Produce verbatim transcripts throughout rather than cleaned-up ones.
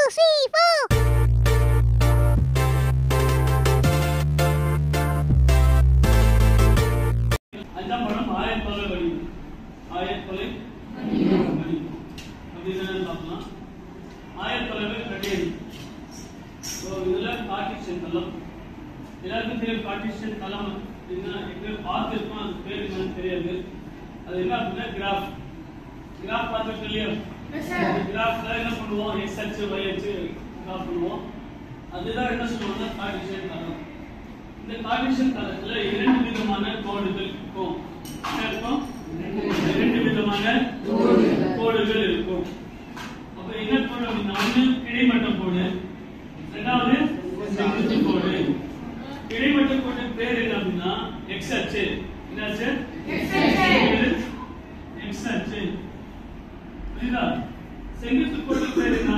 three, four. அஞ்சாம் படம் ஆயத்தொலை வடிவம். ஆயத்தொலை வடிவம் அப்படின்னு பார்க்கலாம். ஆயத்தொலைவை கட்டியது. ஸோ இதில் கார்ட்டீசியன் தளம். எல்லாருக்கும் தெரியும் கார்ட்டீசியன் தளம் அப்படின்னா எங்கே பார்த்துருக்கோம், அது பேர் என்னன்னு தெரியாது. அது என்ன அப்படின்னா கிராஃப். கிராஃப் பார்த்துருக்கு இல்லையா? கிராஃப்ல என்ன பண்ணுவோம், எக்ஸ் அச்சு ஒய் அச்சு கிராஃப் பண்ணுவோம். அதுதான் என்ன சொல்லுவாங்க, கார்ட்டீசியன் தளம். இந்த கார்ட்டீசியன் தளத்துல இரண்டு விதமான கோடுகள் இருக்கும். என்ன இருக்கும்? இரண்டு விதமான கோடுகள் இருக்கும். அப்ப என்ன கோடு அப்படின்னா, ஒன்று கிடைமட்ட கோடு, இரண்டாவது செங்குத்து கோடு. கிடைமட்ட கோடு பேர் என்ன அப்படின்னா எக்ஸ் அச்சு. என்னாச்சு? எக்ஸ் அச்சு. புரியுதா? செங்குத்து கோடு பேர் என்ன?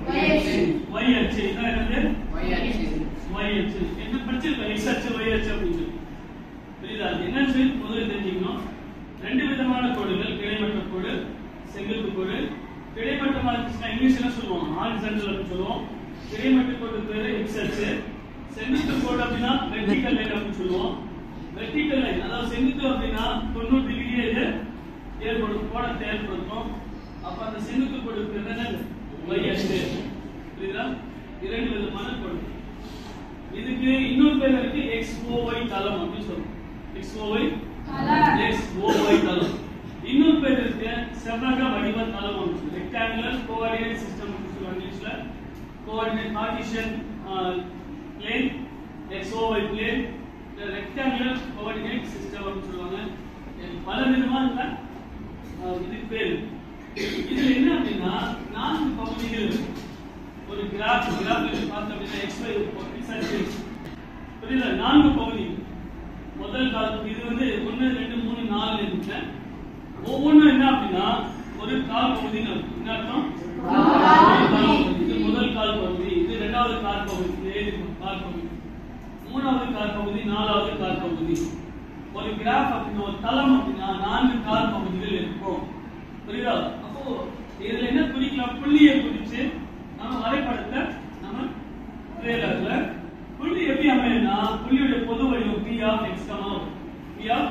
y அச்சு. இதான் என்னது? y அச்சு. y அச்சு. என்ன படிச்சிருக்கோம்? x அச்சு y அச்சு அப்படின்னு. புரியுதா? என்ன சொல்லி முதல்ல தெரிஞ்சுக்கணும். ரெண்டு விதமான கோடுகள், கிடைமட்ட கோடு, செங்குத்து கோடு. கிடைமட்டமா இருந்துச்சுன்னா இங்கிலீஷ்ல என்ன சொல்லுவோம்? ஹாரிசான்டல் அப்படின்னு சொல்லுவோம். கிடைமட்ட கோடு பேரு x அச்சு. செங்குத்து கோடு அப்படின்னா வெர்டிகல் லைன் அப்படின்னு சொல்லுவோம். வெர்டிகல் லைன் அதாவது செங்குத்து அப்படின்னா தொண்ணூறு டிகிரி இது ஏற்படும், கோணத்தை ஏற்படுத்தும். அப்ப அந்த செங்குத்து கோடு பேர் என்ன? y அச்சு. புரியுதா? இரண்டு விதமான கோடு. இதுக்கு இன்னொரு பேர் இருக்கு, x o y தளம் அப்படின்னு சொல்றோம். x o y தளம், x o y தளம். இன்னொரு பேர் இருக்கு செவ்வக வடிவ தளம் அப்படின்னு. ரெக்டாங்குலர் கோஆர்டினேட் சிஸ்டம் அப்படின்னு சொல்லுவாங்க இங்கிலீஷ்ல. Coordinate Cartesian plane, x o y plane, rectangular coordinate system அப்படின்னு சொல்லுவாங்க. பல விதமான இதுக்கு பேர். இதுல என்ன அப்படின்னா நான்கு பகுதிகள் இருக்கு. ஒரு கிராஃப் கிராஃப்ல பார்த்தோம் அப்படின்னா x y x அச்சு. புரியுதா? நான்கு பகுதி. முதல் கால் இது வந்து ஒன்று ரெண்டு மூணு நாலு இருக்கு. ஒவ்வொன்றும் என்ன அப்படின்னா ஒரு கால் பகுதின்னு அர்த்தம். என்ன அர்த்தம்? இது முதல் கால் பகுதி, இது இரண்டாவது கால் பகுதி, இது கால் பகுதி, மூணாவது கால் பகுதி, நாலாவது கால் பகுதி. ஒரு கிராஃப் அப்படின்னா ஒரு தளம் அப்படின்னா நான்கு கால் பகுதிகள் இருக்கும். புரியுதா? அப்போ இதுல என்ன குறிக்கலாம்? புள்ளியை குறிச்சு நம்ம வரைபடத்தை நம்ம ட்ரேலர்ல புள்ளி எப்படி அமையும்னா புள்ளியோட பொது வடிவம் p of x, p of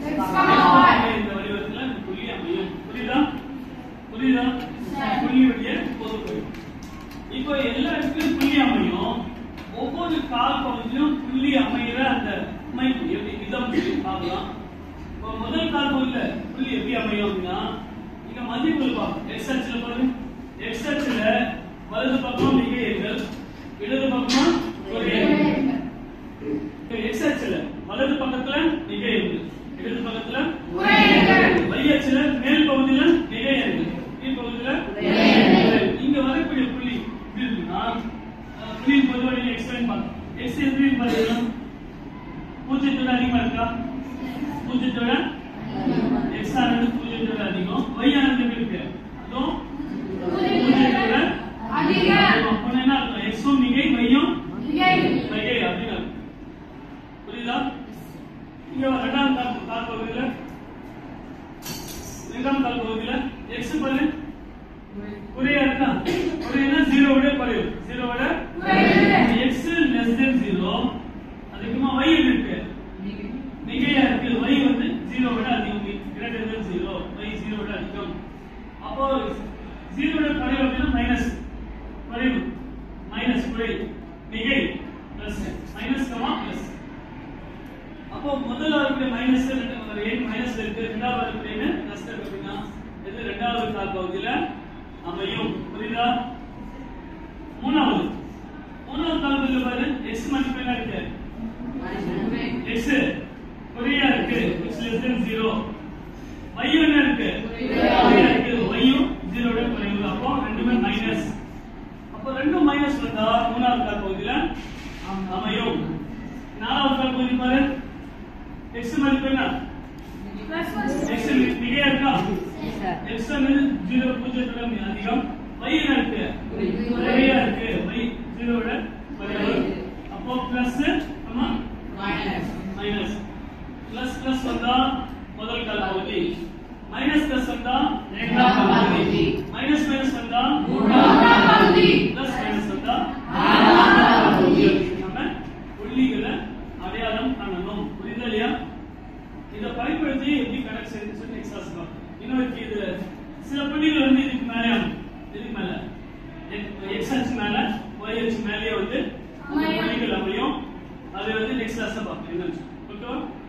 x இந்த வடிவத்துல புள்ளி அமையும். புரியுதா? புரியுதா? புள்ளியோட பொது வடிவம். இப்போ எல்லா இடத்துலயும் புள்ளி அமையும். ஒவ்வொரு கால் பகுதியிலும் புள்ளி அமைகிற அந்த அமைப்பு எப்படி விதம் பார்க்கலாம். இப்போ முதல் கால் பகுதியில புள்ளி எப்படி அமையும் அப்படின்னா இங்க மதிப்புகள் பார்ப்போம். x அச்சுல பாருங்க, x அச்சுல வலது பக்கம் மிக எண்கள், இடது பக்கம் குறை எண்கள். x அச்சுல வலது பக்கத்துல மிக எண்கள், இடது பக்கத்துல குறை எண்கள். y அச்சுல மேல் பகுதியில மிக எண்கள், கீழ் பகுதியில குறை எண்கள். இங்க வரக்கூடிய புள்ளி இப்படி இருக்குன்னா புள்ளி பொதுவாக நீங்க எக்ஸ்பிளைன் பண்ணுங்க. x எப்படி பாத்தீங்கன்னா பூஜ்ஜியத்தோட அதிகமா இருக்கா? பூஜ்ஜியத்தோட x ஆனது பூஜ்ஜியத்தோட அதிகம், y ஆனது எப்படி இருக்கு? அதுவும் பூஜ்ஜியத்தோட அதிகம். அப்ப என்ன அர்த்தம்? x உம் மிகை, y உம் மிகை அப்படின்னு. புரியுதா? இங்க இரண்டாம் கால் கால் பகுதியில இரண்டாம் கால் பகுதியில x பாருங்க குறையா இருக்கா? குறைனா ஜீரோ விட குறையும், ஜீரோ விட குறையும். x less than zero, அதுக்குமா y இருக்கு மிகையா இருக்கு. y வந்து ஜீரோ விட அதிகம், greater than zero, y zero விட அதிகம். அப்போ ஜீரோ விட குறையும் அப்படின்னா மைனஸ் குறைவு, மைனஸ் குறை, மிகை பிளஸ், மைனஸ் கமா பிளஸ். அப்போ முதல்ல இருக்கிற மைனஸ் ஒரு எண் மைனஸ் இருக்கு, இரண்டாவது இருக்கிற எண் பிளஸ் இருக்கு அப்படின்னா இது இரண்டாவது கால் பகுதியில அமையும். புரியுதா? மூணாவது மூணாவது கால் பகுதியில பாரு x மதிப்பு என்ன இருக்கு? x குறையா இருக்கு, x less than zero. y என்ன இருக்கு? குறையா இருக்கு, y யும் zero விட குறைவு. அப்போ ரெண்டுமே மைனஸ். அப்போ ரெண்டும் மைனஸ் வந்தா மூணாவது கால் பகுதியில அமையும். நாலாவது கால் பகுதி பாரு x மதிப்பு என்ன? x மிகையா இருக்கா? x வந்து zero பூஜ்ஜியத்தோட அதிகம், y என்ன இருக்கு? குறையா இருக்கு, y zero விட குறைவு. அப்போ பிளஸ் ஆமா மைனஸ், மைனஸ் பிளஸ் பிளஸ் வந்தா முதல் கால் பகுதி, மைனஸ் பிளஸ் வந்தா இரண்டாம் கால் பகுதி, மைனஸ் மைனஸ் வந்தா மூன்றாம் கால் பகுதி, பிளஸ் மைனஸ் கான்வெக்ஸ் சொல்லி நெக்ஸ்ட் கிளாஸ் பார்ப்போம். இன்னொரு இது சில புள்ளிகள் வந்து இதுக்கு மேலே ஆகும், இதுக்கு மேல x அச்சு மேல y அச்சு மேலேயே வந்து புள்ளிகள் அமையும். அது வந்து நெக்ஸ்ட் கிளாஸ்ல பார்ப்போம். என்ன ஓகேவா?